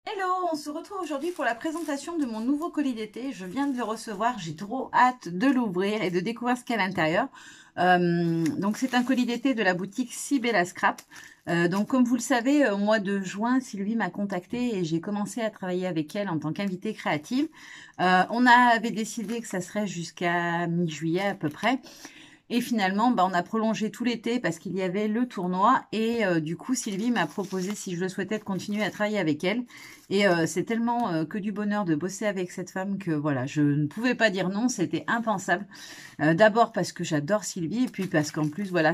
Hello, on se retrouve aujourd'hui pour la présentation de mon nouveau colis d'été. Je viens de le recevoir, j'ai trop hâte de l'ouvrir et de découvrir ce qu'il y a à l'intérieur. Donc c'est un colis d'été de la boutique Sibella Scrap. Donc comme vous le savez, au mois de juin, Sylvie m'a contactée et j'ai commencé à travailler avec elle en tant qu'invitée créative. On avait décidé que ça serait jusqu'à mi-juillet à peu près. Et finalement, on a prolongé tout l'été parce qu'il y avait le tournoi. Et du coup, Sylvie m'a proposé, si je le souhaitais, de continuer à travailler avec elle. Et c'est tellement que du bonheur de bosser avec cette femme que voilà, je ne pouvais pas dire non, c'était impensable. D'abord parce que j'adore Sylvie, et puis parce qu'en plus, voilà,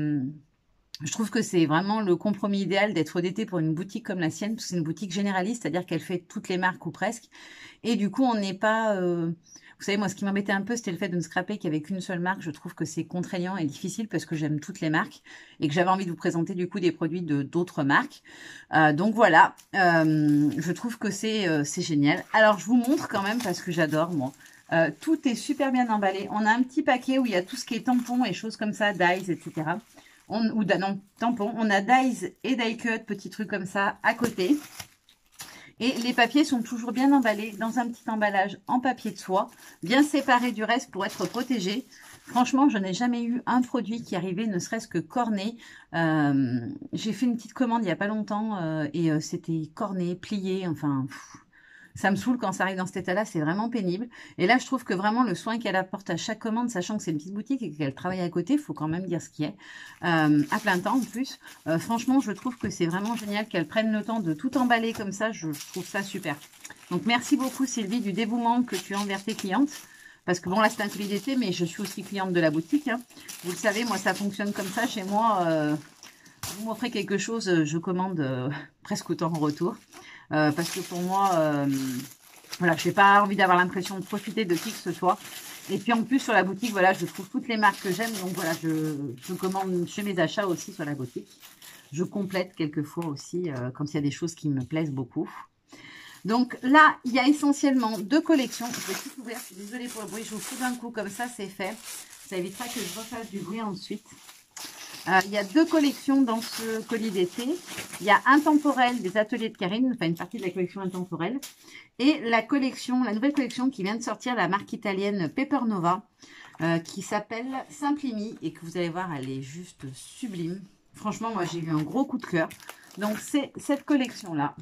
je trouve que c'est vraiment le compromis idéal d'être d'été pour une boutique comme la sienne, parce que c'est une boutique généraliste, c'est-à-dire qu'elle fait toutes les marques ou presque. Et du coup, on n'est pas... Vous savez, moi, ce qui m'embêtait un peu, c'était le fait de ne scraper qu'avec une seule marque. Je trouve que c'est contraignant et difficile parce que j'aime toutes les marques et que j'avais envie de vous présenter du coup des produits de d'autres marques. Donc voilà, je trouve que c'est génial. Alors, je vous montre quand même parce que j'adore, moi. Tout est super bien emballé. On a un petit paquet où il y a tout ce qui est tampons et choses comme ça, dies, etc. Non, tampons. On a dies et die cut, petits trucs comme ça à côté. Et les papiers sont toujours bien emballés dans un petit emballage en papier de soie, bien séparé du reste pour être protégé. Franchement, je n'ai jamais eu un produit qui arrivait ne serait-ce que corné. J'ai fait une petite commande il n'y a pas longtemps et c'était corné, plié, enfin... Ça me saoule quand ça arrive dans cet état-là, c'est vraiment pénible. Et là, je trouve que vraiment le soin qu'elle apporte à chaque commande, sachant que c'est une petite boutique et qu'elle travaille à côté, il faut quand même dire ce qui est, à plein temps en plus. Franchement, je trouve que c'est vraiment génial qu'elle prenne le temps de tout emballer comme ça, je trouve ça super. Donc merci beaucoup Sylvie du dévouement que tu as envers tes clientes. Parce que bon, là c'est un colis d'été, mais je suis aussi cliente de la boutique. Hein. Vous le savez, moi ça fonctionne comme ça chez moi. Vous m'offrez quelque chose, je commande presque autant en retour. Parce que pour moi, voilà, je n'ai pas envie d'avoir l'impression de profiter de qui que ce soit. Et puis en plus sur la boutique, voilà, je trouve toutes les marques que j'aime. Donc voilà, je commande chez mes achats aussi sur la boutique. Je complète quelquefois aussi quand il y a des choses qui me plaisent beaucoup. Donc là, il y a essentiellement deux collections. Je vais tout ouvrir, je suis désolée pour le bruit. Je vous fous d'un coup, comme ça c'est fait. Ça évitera que je refasse du bruit ensuite. Il y a deux collections dans ce colis d'été. Il y a Intemporel des ateliers de Karine, enfin une partie de la collection Intemporel, et la nouvelle collection qui vient de sortir, la marque italienne Paper Nova, qui s'appelle Simplimi et que vous allez voir, elle est juste sublime. Franchement, moi j'ai eu un gros coup de cœur. Donc c'est cette collection-là.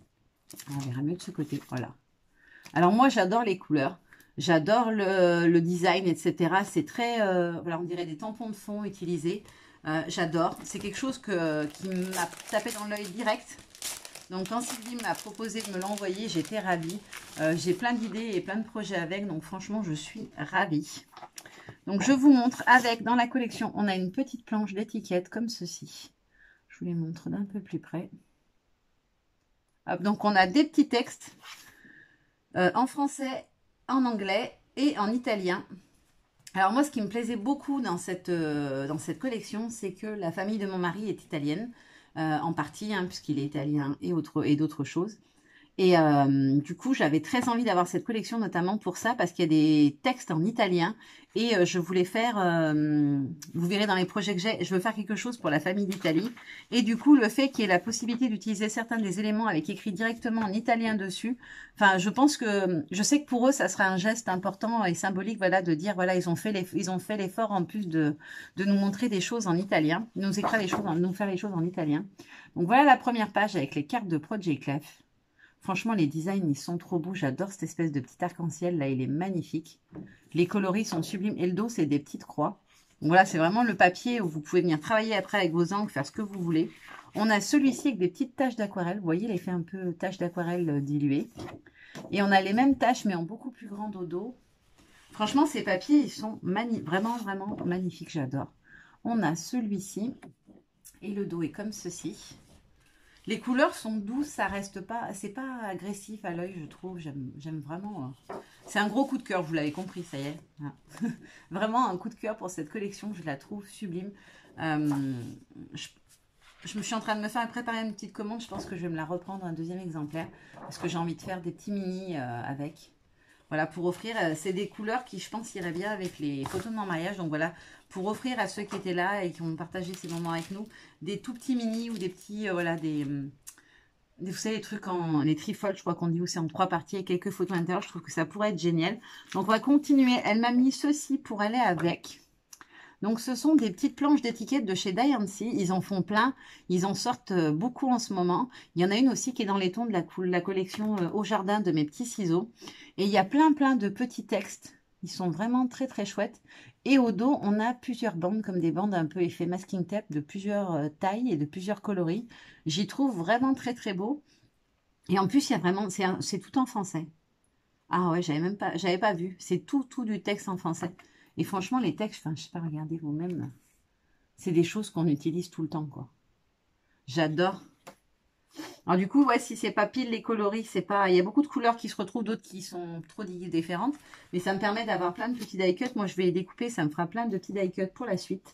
On verra mieux de ce côté, voilà. Alors moi j'adore les couleurs. J'adore le design, etc. C'est très, voilà, on dirait des tampons de fond utilisés. J'adore. C'est quelque chose qui m'a tapé dans l'œil direct. Donc quand Sylvie m'a proposé de me l'envoyer, j'étais ravie. J'ai plein d'idées et plein de projets avec. Donc franchement, je suis ravie. Donc je vous montre avec, dans la collection, on a une petite planche d'étiquette comme ceci. Je vous les montre d'un peu plus près. Hop, donc on a des petits textes en français, en anglais et en italien. Alors moi, ce qui me plaisait beaucoup dans cette collection, c'est que la famille de mon mari est italienne, en partie, hein, puisqu'il est italien et d'autres choses. Et du coup, j'avais très envie d'avoir cette collection, notamment pour ça, parce qu'il y a des textes en italien. Et je voulais faire, vous verrez dans les projets que j'ai, je veux faire quelque chose pour la famille d'Italie. Et du coup, le fait qu'il y ait la possibilité d'utiliser certains des éléments avec écrit directement en italien dessus, enfin, je sais que pour eux, ça sera un geste important et symbolique, voilà, de dire, voilà, ils ont fait l'effort en plus de nous montrer des choses en italien, nous faire les choses en italien. Donc voilà la première page avec les cartes de Project Clef. Franchement, les designs, ils sont trop beaux. J'adore cette espèce de petit arc-en-ciel. Là, il est magnifique. Les coloris sont sublimes. Et le dos, c'est des petites croix. Donc voilà, c'est vraiment le papier où vous pouvez venir travailler après avec vos encres, faire ce que vous voulez. On a celui-ci avec des petites taches d'aquarelle. Vous voyez, l'effet un peu taches d'aquarelle diluées. Et on a les mêmes taches, mais en beaucoup plus grand au dos. Franchement, ces papiers, ils sont vraiment, vraiment magnifiques. J'adore. On a celui-ci. Et le dos est comme ceci. Les couleurs sont douces, ça reste pas, c'est pas agressif à l'œil, je trouve. J'aime vraiment. C'est un gros coup de cœur, vous l'avez compris, ça y est. Vraiment un coup de cœur pour cette collection, je la trouve sublime. Je me suis en train de me faire préparer une petite commande, je pense que je vais me la reprendre un deuxième exemplaire parce que j'ai envie de faire des petits mini avec. Voilà, pour offrir, c'est des couleurs qui, je pense, iraient bien avec les photos de mon mariage. Donc voilà, pour offrir à ceux qui étaient là et qui ont partagé ces moments avec nous, des tout petits mini ou des petits, voilà, vous savez, les trucs les trifolds, je crois qu'on dit, où c'est en 3 parties et quelques photos à l'intérieur. Je trouve que ça pourrait être génial. Donc, on va continuer. Elle m'a mis ceci pour aller avec. Donc, ce sont des petites planches d'étiquettes de chez Diancie. Ils en font plein. Ils en sortent beaucoup en ce moment. Il y en a une aussi qui est dans les tons de la collection Au Jardin de mes petits ciseaux. Et il y a plein de petits textes. Ils sont vraiment très, très chouettes. Et au dos, on a plusieurs bandes, comme des bandes un peu effet masking tape de plusieurs tailles et de plusieurs coloris. J'y trouve vraiment très, très beau. Et en plus, il y a vraiment, c'est tout en français. Ah ouais, j'avais pas vu. C'est tout du texte en français. Et franchement, les textes, enfin, je sais pas, regardez vous-même. C'est des choses qu'on utilise tout le temps, quoi. J'adore. Alors du coup, ouais, si c'est pas pile les coloris, c'est pas. Il y a beaucoup de couleurs qui se retrouvent, d'autres qui sont trop différentes. Mais ça me permet d'avoir plein de petits die cuts. Moi, je vais les découper, ça me fera plein de petits die cuts pour la suite.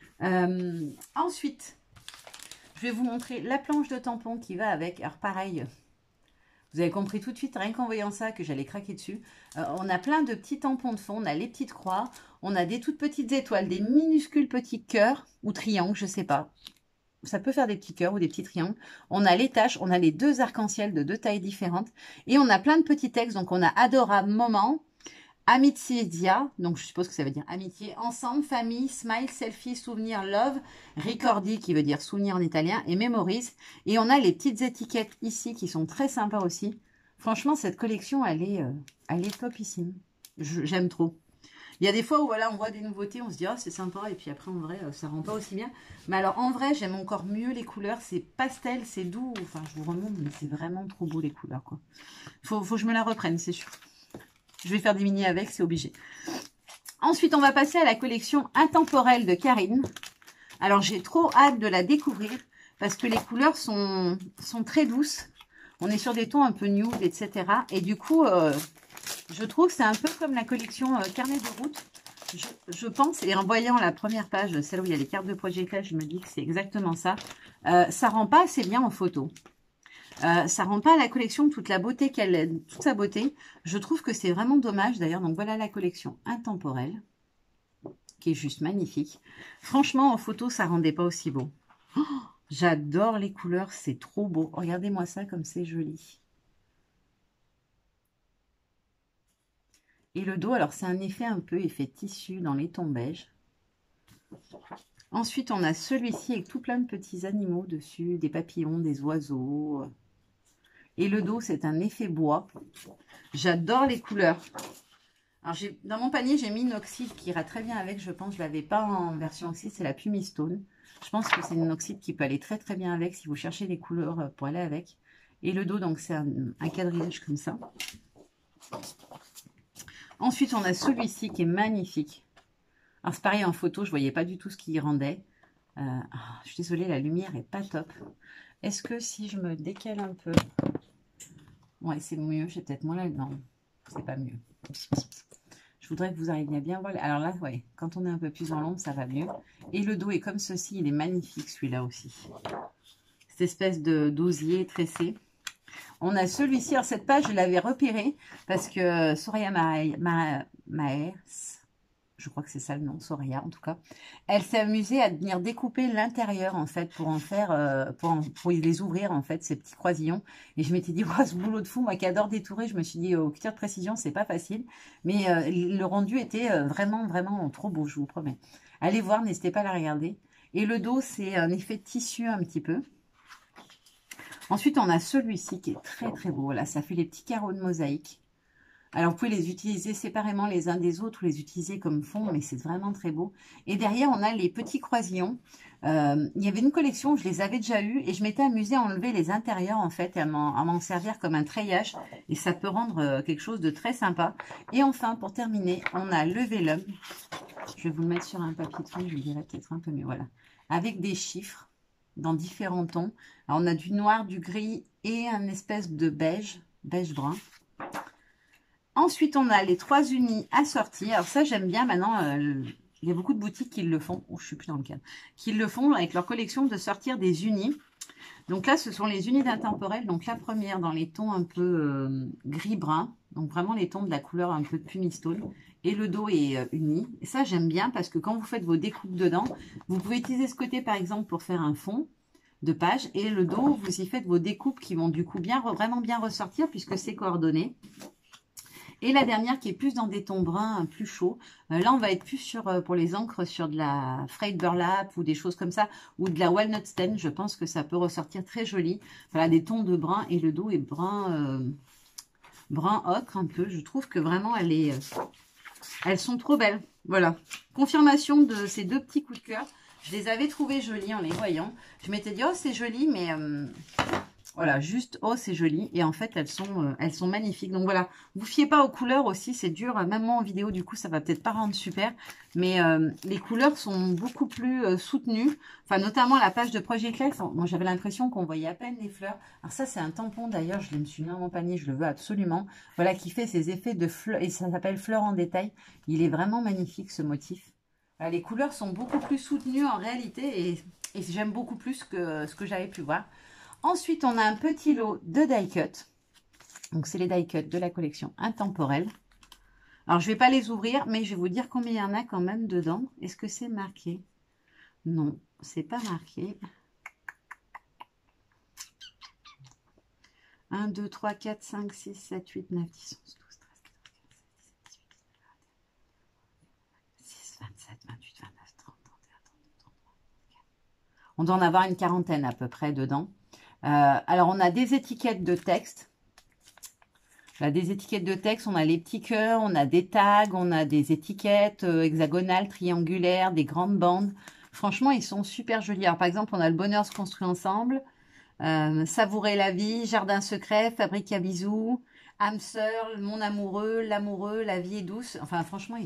Ensuite, je vais vous montrer la planche de tampons qui va avec. Alors pareil, vous avez compris tout de suite, rien qu'en voyant ça, que j'allais craquer dessus. On a plein de petits tampons de fond, on a les petites croix, on a des toutes petites étoiles, des minuscules petits cœurs ou triangles, je sais pas. Ça peut faire des petits cœurs ou des petits triangles. On a les taches, on a les 2 arcs-en-ciel de 2 tailles différentes. Et on a plein de petits textes. Donc, on a adorable moment, amitié dia, donc je suppose que ça veut dire amitié, ensemble, famille, smile, selfie, souvenir, love, ricordi qui veut dire souvenir en italien et memories. Et on a les petites étiquettes ici qui sont très sympas aussi. Franchement, cette collection, elle est topissime. J'aime trop. Il y a des fois où voilà, on voit des nouveautés, on se dit, oh, c'est sympa, et puis après, en vrai, ça rend pas aussi bien. Mais alors, en vrai, j'aime encore mieux les couleurs. C'est pastel, c'est doux. Enfin, je vous remonte, mais c'est vraiment trop beau, les couleurs, quoi. Faut que je me la reprenne, c'est sûr. Je vais faire des mini avec, c'est obligé. Ensuite, on va passer à la collection Intemporelle de Karine. Alors, j'ai trop hâte de la découvrir, parce que les couleurs sont très douces. On est sur des tons un peu nude, etc. Et du coup... je trouve que c'est un peu comme la collection Carnet de route. Je pense, et en voyant la première page, celle où il y a les cartes de Project, je me dis que c'est exactement ça. Ça rend pas assez bien en photo. Ça rend pas à la collection toute la beauté toute sa beauté. Je trouve que c'est vraiment dommage d'ailleurs. Donc voilà la collection Intemporelle, qui est juste magnifique. Franchement, en photo, ça rendait pas aussi beau. Oh, j'adore les couleurs, c'est trop beau. Regardez-moi ça comme c'est joli. Et le dos, alors c'est un effet un peu effet tissu dans les tons beige. Ensuite, on a celui-ci avec tout plein de petits animaux dessus, des papillons, des oiseaux. Et le dos, c'est un effet bois. J'adore les couleurs. Alors, dans mon panier, j'ai mis une oxyde qui ira très bien avec, je pense. Je ne l'avais pas en version oxyde, c'est la Pumistone. Je pense que c'est une oxyde qui peut aller très très bien avec si vous cherchez des couleurs pour aller avec. Et le dos, donc c'est un quadrillage comme ça. Ensuite, on a celui-ci qui est magnifique. Alors, c'est pareil en photo, je ne voyais pas du tout ce qu'il rendait. Je suis désolée, la lumière n'est pas top. Est-ce que si je me décale un peu... Ouais, c'est mieux, j'ai peut-être moins là. Non, c'est pas mieux. Je voudrais que vous arriviez à bien voir. Alors là, ouais, quand on est un peu plus dans l'ombre, ça va mieux. Et le dos est comme ceci, il est magnifique celui-là aussi. Cette espèce de d'osier tressé. On a celui-ci, alors cette page, je l'avais repérée parce que Soraya Maers, je crois que c'est ça le nom, Soraya en tout cas, elle s'est amusée à venir découper l'intérieur en fait pour en faire, pour les ouvrir en fait, ces petits croisillons. Et je m'étais dit, oh, ce boulot de fou, moi qui adore détourer, je me suis dit, au cuir de précision, c'est pas facile. Mais le rendu était vraiment, vraiment trop beau, je vous promets. Allez voir, n'hésitez pas à la regarder. Et le dos, c'est un effet tissu un petit peu. Ensuite, on a celui-ci qui est très très beau. Là, ça fait les petits carreaux de mosaïque. Alors, vous pouvez les utiliser séparément les uns des autres ou les utiliser comme fond, mais c'est vraiment très beau. Et derrière, on a les petits croisillons. Il y avait une collection, je les avais déjà eus et je m'étais amusée à enlever les intérieurs en fait et à m'en servir comme un treillage. Et ça peut rendre quelque chose de très sympa. Et enfin, pour terminer, on a le vélum. Je vais vous le mettre sur un papier de feuille, je dirais peut-être un peu mieux. Voilà. Avec des chiffres dans différents tons. Alors, on a du noir, du gris et un espèce de beige, beige brun. Ensuite, on a les 3 unis assortis. Alors ça, j'aime bien maintenant. Il y a beaucoup de boutiques qui le font. Oh, je suis plus dans le cadre. Qui le font avec leur collection de sortir des unis. Donc là, ce sont les unis d'intemporel. Donc la première dans les tons un peu gris-brun. Donc vraiment les tons de la couleur un peu de pumistone. Et le dos est uni. Et ça, j'aime bien parce que quand vous faites vos découpes dedans, vous pouvez utiliser ce côté par exemple pour faire un fond. de page. Et le dos, vous y faites vos découpes qui vont du coup vraiment bien ressortir puisque c'est coordonné. Et la dernière qui est plus dans des tons bruns, plus chauds. Là, on va être plus sur, pour les encres, sur de la frayed burlap ou des choses comme ça, ou de la walnut stain. Je pense que ça peut ressortir très joli. Voilà, des tons de brun et le dos est brun, brun ocre un peu. Je trouve que vraiment, elles sont trop belles. Voilà, confirmation de ces deux petits coups de cœur. Je les avais trouvées jolies en les voyant. Je m'étais dit, oh, c'est joli, mais... voilà, juste, oh, c'est joli. Et en fait, elles sont magnifiques. Donc voilà, vous fiez pas aux couleurs aussi, c'est dur. Même moi en vidéo, du coup, ça va peut-être pas rendre super. Mais les couleurs sont beaucoup plus soutenues. Enfin, notamment la page de Project Lex. Moi, j'avais l'impression qu'on voyait à peine les fleurs. Alors ça, c'est un tampon d'ailleurs. Je me suis mis dans mon panier, je le veux absolument. Voilà, qui fait ces effets de fleurs. Et ça s'appelle fleurs en détail. Il est vraiment magnifique, ce motif. Voilà, les couleurs sont beaucoup plus soutenues en réalité. Et j'aime beaucoup plus que ce que j'avais pu voir. Ensuite, on a un petit lot de die cut. Donc, c'est les die cut de la collection Intemporelle. Alors, je ne vais pas les ouvrir, mais je vais vous dire combien il y en a quand même dedans. Est-ce que c'est marqué? Non, c'est pas marqué. 1, 2, 3, 4, 5, 6, 7, 8, 9, 10, 11, 12, 13, 14, 15, 16, 17, 18, 19, 20, 6, 27, 28, 29, 30, 31, 32, 33, 34. On doit en avoir une quarantaine à peu près dedans. Alors, on a des étiquettes de texte. Là, des étiquettes de texte, on a les petits cœurs, on a des tags, on a des étiquettes hexagonales, triangulaires, des grandes bandes. Franchement, ils sont super jolis. Alors, par exemple, on a le bonheur se construit ensemble, savourer la vie, jardin secret, fabrique à bisous, âme sœur, mon amoureux, l'amoureux, la vie est douce. Enfin, franchement,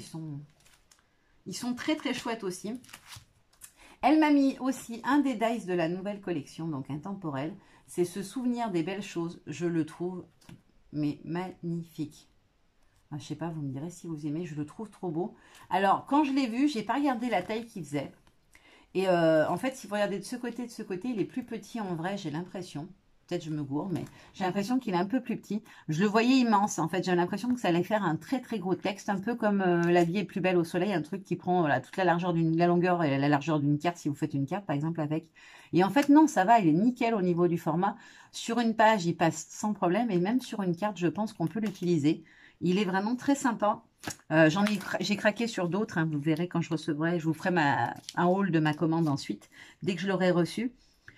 ils sont très, très chouettes aussi. Elle m'a mis aussi un des dice de la nouvelle collection, donc Intemporelle. C'est ce souvenir des belles choses. Je le trouve, mais magnifique. Ah, je sais pas, vous me direz si vous aimez. Je le trouve trop beau. Alors, quand je l'ai vu, j'ai pas regardé la taille qu'il faisait. Et en fait, si vous regardez de ce côté, il est plus petit en vrai, j'ai l'impression. Peut-être je me gourre, mais j'ai l'impression qu'il est un peu plus petit. Je le voyais immense, en fait. J'ai l'impression que ça allait faire un très, très gros texte, un peu comme La vie est plus belle au soleil, un truc qui prend voilà, toute la largeur la longueur et la largeur d'une carte, si vous faites une carte, par exemple, avec. Et en fait, non, ça va, il est nickel au niveau du format. Sur une page, il passe sans problème, et même sur une carte, je pense qu'on peut l'utiliser. Il est vraiment très sympa. J'ai craqué sur d'autres, hein, vous verrez quand je recevrai, je vous ferai un haul de ma commande ensuite, dès que je l'aurai reçu.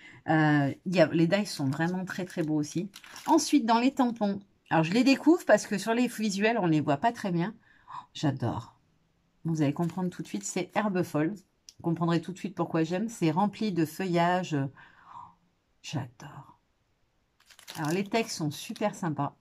Les dies sont vraiment très très beaux aussi. Ensuite, dans les tampons, alors je les découvre parce que sur les visuels, on ne les voit pas très bien. Oh, j'adore. Vous allez comprendre tout de suite, c'est herbe folle. Vous comprendrez tout de suite pourquoi j'aime. C'est rempli de feuillage. Oh, j'adore. Alors, les textes sont super sympas.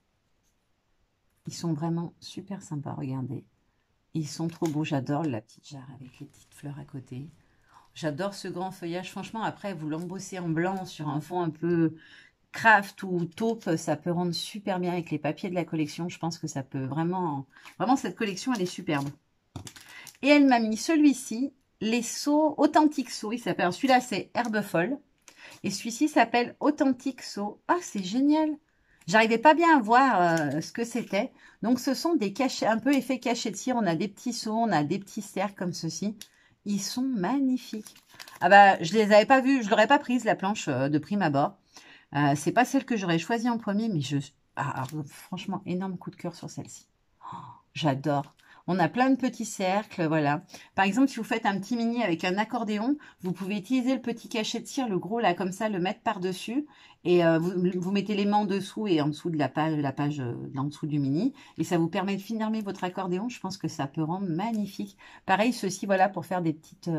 Ils sont vraiment super sympas, regardez. Ils sont trop beaux, j'adore la petite jarre avec les petites fleurs à côté. J'adore ce grand feuillage. Franchement, après, vous l'embossez en blanc sur un fond un peu craft ou taupe, ça peut rendre super bien avec les papiers de la collection. Je pense que ça peut vraiment... Vraiment, cette collection, elle est superbe. Et elle m'a mis celui-ci, les seaux, authentiques seaux. Il s'appelle, celui-là, c'est Herbe Folle. Et celui-ci s'appelle Authentique Seau. Ah, c'est génial! J'arrivais pas bien à voir ce que c'était. Donc, ce sont des cachets, un peu effet cachet de cire. On a des petits seaux, on a des petits cercles comme ceci. Ils sont magnifiques. Ah bah, je les avais pas vus, je l'aurais pas prise, la planche de prime abord. C'est pas celle que j'aurais choisie en premier, mais franchement, énorme coup de cœur sur celle-ci. Oh, j'adore. On a plein de petits cercles, voilà. Par exemple, si vous faites un petit mini avec un accordéon, vous pouvez utiliser le petit cachet de cire, le gros là, comme ça, le mettre par-dessus. Et vous mettez les mains en dessous et en dessous de la page en dessous du mini. Et ça vous permet de fermer votre accordéon. Je pense que ça peut rendre magnifique. Pareil, ceci, voilà, pour faire des petites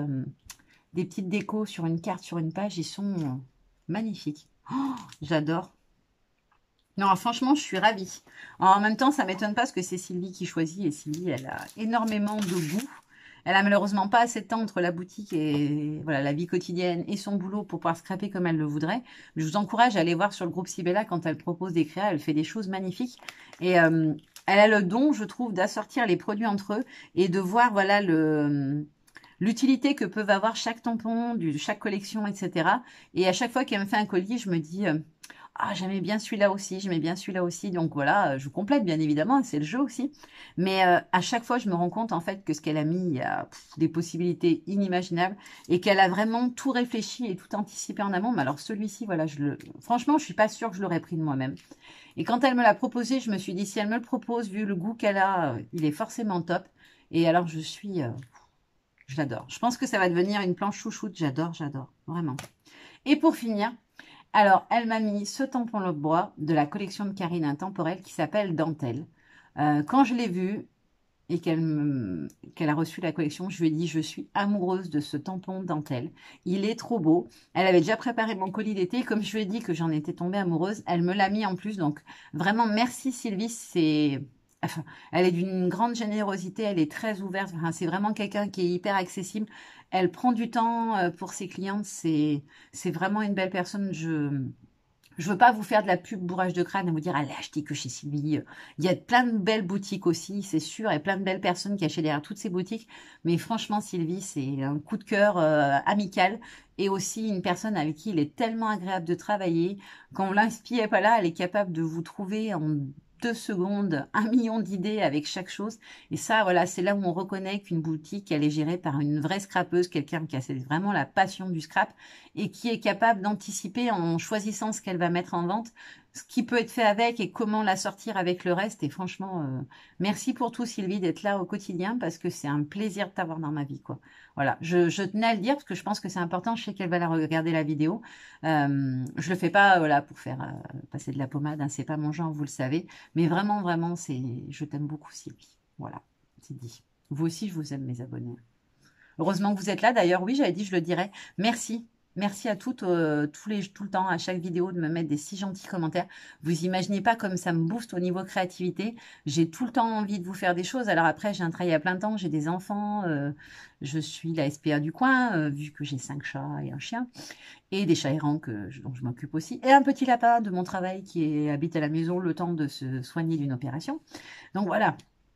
décos sur une carte, sur une page. Ils sont magnifiques. Oh, j'adore. Non, franchement, je suis ravie. En même temps, ça ne m'étonne pas parce que c'est Sylvie qui choisit. Et Sylvie, elle a énormément de goût. Elle a malheureusement pas assez de temps entre la boutique et voilà, la vie quotidienne et son boulot pour pouvoir scraper comme elle le voudrait. Je vous encourage à aller voir sur le groupe Sibella quand elle propose des créas. Elle fait des choses magnifiques. Et elle a le don, je trouve, d'assortir les produits entre eux et de voir voilà, l'utilité que peuvent avoir chaque tampon, chaque collection, etc. Et à chaque fois qu'elle me fait un colis, je me dis... ah, j'aimais bien celui-là aussi, j'aimais bien celui-là aussi. Donc voilà, je complète bien évidemment, c'est le jeu aussi. Mais à chaque fois, je me rends compte en fait que ce qu'elle a mis, il y a des possibilités inimaginables et qu'elle a vraiment tout réfléchi et tout anticipé en amont. Mais alors celui-ci, voilà, franchement, je suis pas sûre que je l'aurais pris de moi-même. Et quand elle me l'a proposé, je me suis dit, si elle me le propose, vu le goût qu'elle a, il est forcément top. Et alors, je l'adore. Je pense que ça va devenir une planche chouchoute. J'adore, j'adore, vraiment. Et pour finir, alors, elle m'a mis ce tampon Lobe Bois de la collection de Karine Intemporelle qui s'appelle Dentelle. Quand je l'ai vu et qu'elle a reçu la collection, je lui ai dit, je suis amoureuse de ce tampon dentelle. Il est trop beau. Elle avait déjà préparé mon colis d'été. Comme je lui ai dit que j'en étais tombée amoureuse, elle me l'a mis en plus. Donc, vraiment, merci Sylvie. Enfin, elle est d'une grande générosité. Elle est très ouverte. Enfin, c'est vraiment quelqu'un qui est hyper accessible. Elle prend du temps pour ses clientes. C'est vraiment une belle personne. Je veux pas vous faire de la pub bourrage de crâne et vous dire allez acheter que chez Sylvie. Il y a plein de belles boutiques aussi, c'est sûr, et plein de belles personnes qui achètent derrière toutes ces boutiques. Mais franchement, Sylvie, c'est un coup de cœur amical et aussi une personne avec qui il est tellement agréable de travailler. Quand l'inspire n'est pas là, elle est capable de vous trouver en 2 secondes 1 million d'idées avec chaque chose. Et ça, voilà, c'est là où on reconnaît qu'une boutique, elle est gérée par une vraie scrapeuse, quelqu'un qui a vraiment la passion du scrap et qui est capable d'anticiper en choisissant ce qu'elle va mettre en vente, ce qui peut être fait avec et comment la sortir avec le reste. Et franchement, merci pour tout Sylvie d'être là au quotidien parce que c'est un plaisir de t'avoir dans ma vie, quoi. Voilà, je tenais à le dire parce que je pense que c'est important. Je sais qu'elle va la regarder la vidéo. Je le fais pas voilà pour faire passer de la pommade, hein, c'est pas mon genre, vous le savez. Mais vraiment, vraiment, je t'aime beaucoup Sylvie. Voilà, c'est dit. Vous aussi, je vous aime mes abonnés. Heureusement que vous êtes là. D'ailleurs, oui, j'avais dit, je le dirais. Merci. Merci à toutes, tout le temps, à chaque vidéo, de me mettre des si gentils commentaires. Vous imaginez pas comme ça me booste au niveau créativité. J'ai tout le temps envie de vous faire des choses. Alors après, j'ai un travail à plein temps, j'ai des enfants, je suis la SPA du coin, vu que j'ai 5 chats et un chien, et des chats errants dont je m'occupe aussi, et un petit lapin de mon travail qui habite à la maison le temps de se soigner d'une opération. Donc voilà,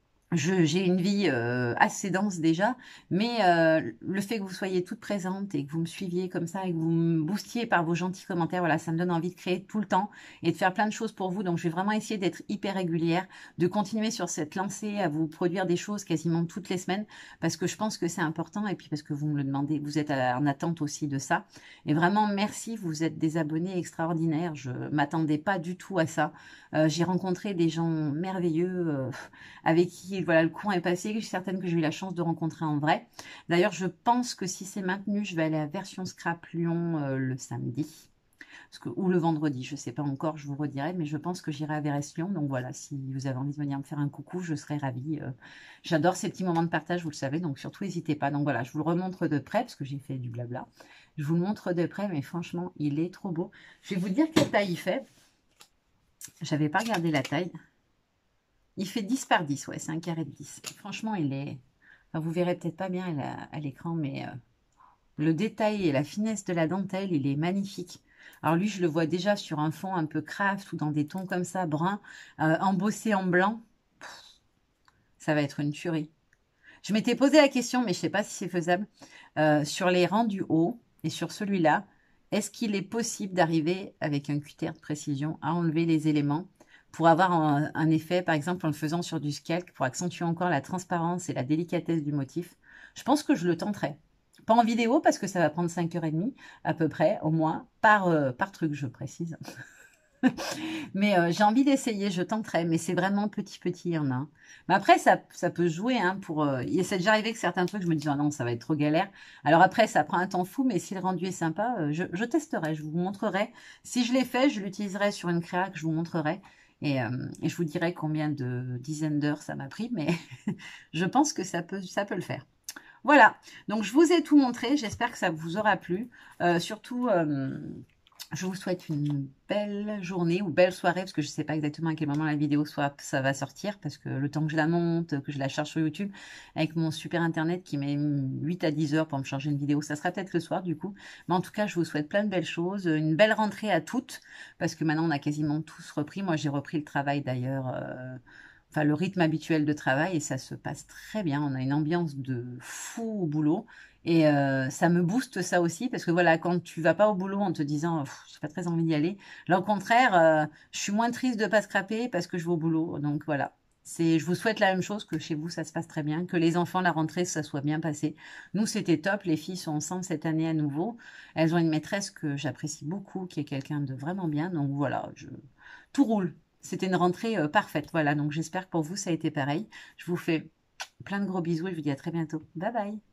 j'ai une vie assez dense déjà, mais le fait que vous soyez toutes présentes et que vous me suiviez comme ça et que vous me boostiez par vos gentils commentaires, voilà, ça me donne envie de créer tout le temps et de faire plein de choses pour vous. Donc, je vais vraiment essayer d'être hyper régulière, de continuer sur cette lancée à vous produire des choses quasiment toutes les semaines parce que je pense que c'est important et puis parce que vous me le demandez, vous êtes en attente aussi de ça. Et vraiment, merci, vous êtes des abonnés extraordinaires. Je m'attendais pas du tout à ça. J'ai rencontré des gens merveilleux avec qui voilà, le courant est passé. Je suis certaine que j'ai eu la chance de rencontrer en vrai. D'ailleurs, je pense que si c'est maintenu, je vais aller à Version Scrap Lyon le samedi. Ou le vendredi, je ne sais pas encore, je vous redirai, mais je pense que j'irai à Version. Donc voilà, si vous avez envie de venir me faire un coucou, je serai ravie. J'adore ces petits moments de partage, vous le savez, donc surtout n'hésitez pas. Donc voilà, je vous le remontre de près, parce que j'ai fait du blabla. Je vous le montre de près, mais franchement, il est trop beau. Je vais vous dire quelle taille il fait. J'avais pas regardé la taille. Il fait 10 par 10, ouais, c'est un carré de 10. Franchement, il est... Enfin, vous verrez peut-être pas bien à l'écran, mais le détail et la finesse de la dentelle, il est magnifique. Alors lui, je le vois déjà sur un fond un peu craft ou dans des tons comme ça, brun, embossé en blanc. Ça va être une tuerie. Je m'étais posé la question, mais je ne sais pas si c'est faisable, sur les rangs du haut et sur celui-là, est-ce qu'il est possible d'arriver avec un cutter de précision à enlever les éléments pour avoir un effet, par exemple en le faisant sur du scalp, pour accentuer encore la transparence et la délicatesse du motif? Je pense que je le tenterai. Pas en vidéo parce que ça va prendre 5h30 à peu près, au moins, par truc, je précise. Mais j'ai envie d'essayer, je tenterai, mais c'est vraiment petit, petit, il y en a un. Mais après, ça peut jouer, hein, c'est déjà arrivé que certains trucs, je me dis, ah non, ça va être trop galère. Alors après, ça prend un temps fou, mais si le rendu est sympa, je testerai, je vous montrerai. Si je l'ai fait, je l'utiliserai sur une créa que je vous montrerai. Et je vous dirai combien de dizaines d'heures ça m'a pris, mais je pense que ça peut le faire. Voilà, donc je vous ai tout montré, j'espère que ça vous aura plu. Surtout, je vous souhaite une belle journée ou belle soirée, parce que je ne sais pas exactement à quel moment la vidéo ça va sortir, parce que le temps que je la monte, que je la charge sur YouTube, avec mon super internet qui met 8 à 10 heures pour me charger une vidéo, ça sera peut-être le soir du coup. Mais en tout cas, je vous souhaite plein de belles choses, une belle rentrée à toutes, parce que maintenant on a quasiment tous repris. Moi, j'ai repris le travail d'ailleurs, enfin le rythme habituel de travail, et ça se passe très bien. On a une ambiance de fou au boulot. Et ça me booste ça aussi, parce que voilà, quand tu vas pas au boulot en te disant, j'ai pas très envie d'y aller, là au contraire, je suis moins triste de pas scraper parce que je vais au boulot. Donc voilà. Je vous souhaite la même chose, que chez vous ça se passe très bien, que les enfants, la rentrée, ça soit bien passé. Nous, c'était top. Les filles sont ensemble cette année à nouveau. Elles ont une maîtresse que j'apprécie beaucoup, qui est quelqu'un de vraiment bien. Donc voilà, tout roule. C'était une rentrée parfaite. Voilà, donc j'espère que pour vous, ça a été pareil. Je vous fais plein de gros bisous et je vous dis à très bientôt. Bye bye.